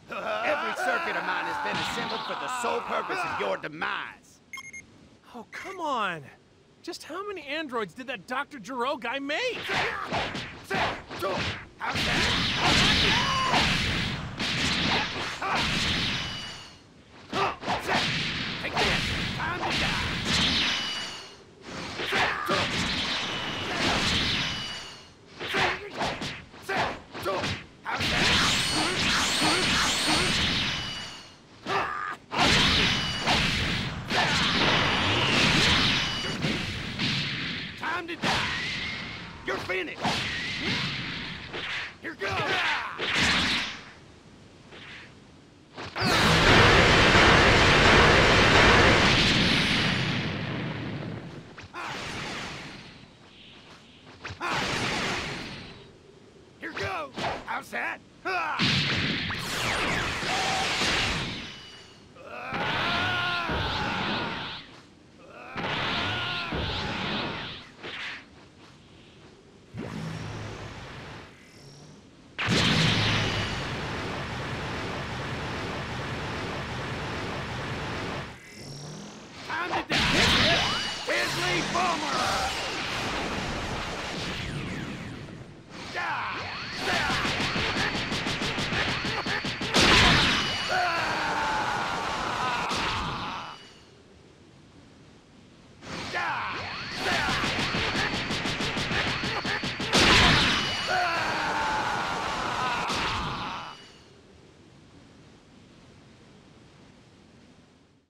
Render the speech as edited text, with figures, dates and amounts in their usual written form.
Every circuit of mine has been assembled for the sole purpose of your demise. Oh, come on. Just how many androids did that Dr. Gero guy make? How's that?